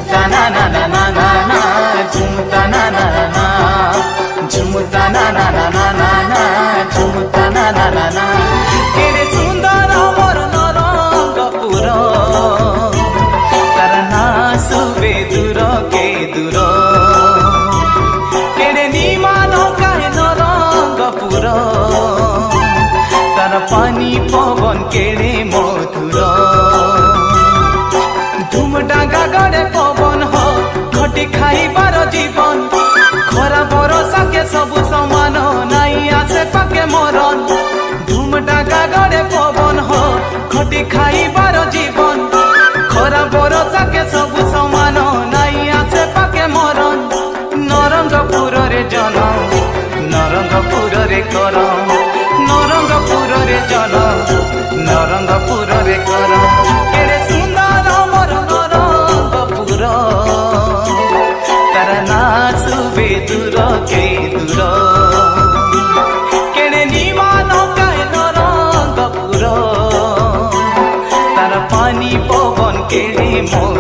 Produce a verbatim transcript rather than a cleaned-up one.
झुमुता ना ना ना ना ना ना झुमुता ना ना ना ना झुमुता ना ना ना ना ना ना झुमुता ना ना ना ना केरे सुंदर मोर नरंगपुर तार ना सुबे दूर के दूर केरे निमान काहे नरंगपुर तार पानी पवन केरे मधुर धूमडांगा गड़े पवन हो घटी खाइबार जीवन खरा बरसा के सबु समान नाई आसे पाके मरन धूमडांगा गड़े पवन हो घटी खाइबार जीवन खरा बरसा के सबु समान नाई आसे पाके मरन नरंगपुर रे जनम नरंगपुर रे करम नरंगपुर रे जनम नरंगपुर रे करम केरे सुंदर मोर नरंगपुर तार ना सुबे दूर के दूर केरे निमान काहे नरंगपुर तार पानी पवन केरे मो